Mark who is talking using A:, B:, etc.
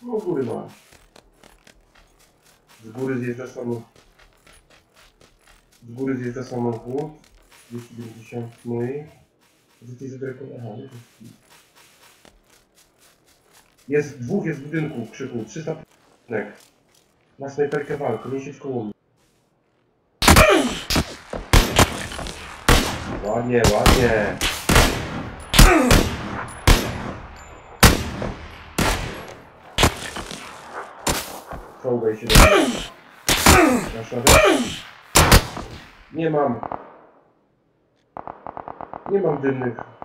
A: No góry masz. Z góry zjeżdża samochód. Z góry zjeżdża samochód. 290 mój. Jesteś zadrekony. Aha, nie to jest dwóch, jest w budynku, Krzyku. 300 p***nek. Na snajperkę walkę, nie siedź koło mnie. Ładnie, ładnie. Czołgaj się do mnie. Masz radę? Nie mam. Nie mam dymnych.